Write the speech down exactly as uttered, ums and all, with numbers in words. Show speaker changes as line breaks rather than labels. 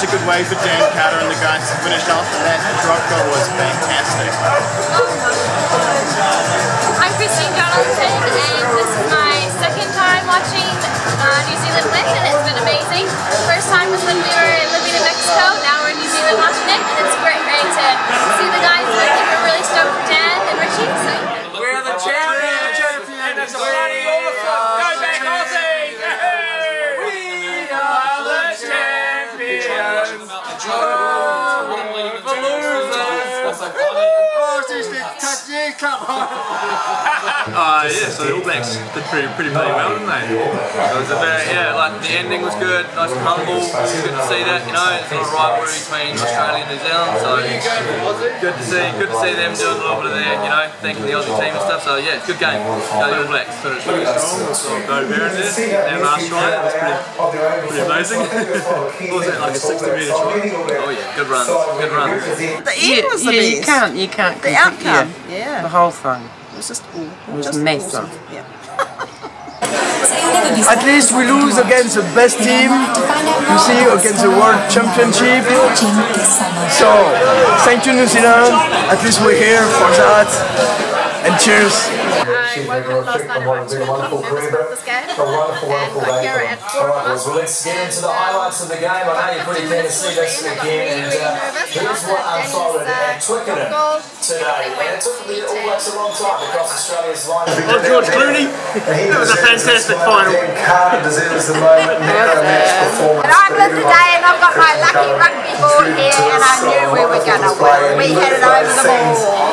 such a good way for Dan Carter and the guys to finish off, and that drop goal was fantastic.
I'm Christine Donaldson, and this is my second time watching uh, New Zealand win, and it's been amazing. First time was when we were living in Mexico, now we're in New Zealand watching it, and it's great, great to see the guys. I think we're really stoked for Dan and Richie. So.
We're the champions! And it's bloody awesome! Go back Aussies! We are the champions! Oh, the losers!
Uh, yeah, so the All Blacks did pretty, pretty bloody well, didn't they? It was a bit, yeah, like the ending was good, nice and humble, good to see that, you know, it's not a rivalry between Australia and New Zealand, so good to see, good to see them doing a little bit of that, you know, thanking the Aussie team and stuff, so yeah, good game, go the All Blacks. Finished pretty strong, so go Baron there, and last try, it was pretty, pretty amazing. What was that, like a sixty metre try? Oh yeah, good runs, good runs.
The end was the
yeah,
best.
you can't, you can't.
The outcome, yeah.
yeah. The whole thing.
It was just all.
It was
just
massive.
Awesome. Yeah.
At least we lose against the best team, you see, against the World Championship. So, thank you New Zealand, at least we're here for that, and cheers.
I woke up last night at about two o'clock nervous about this game, and I'm here at four o'clock.
Well, let's get into the highlights of the game. I know you're pretty keen to see this again, and uh, here's what unfolded at Twickenham today. And it took the All Blacks a long time across Australia's line.
Oh, George Clooney, that was a fantastic final.
Dan Carter deserves the moment here of match performance.
And I'm Liv today, and I've got my lucky rugby ball here, and I knew we were going to win. We had it over the ball.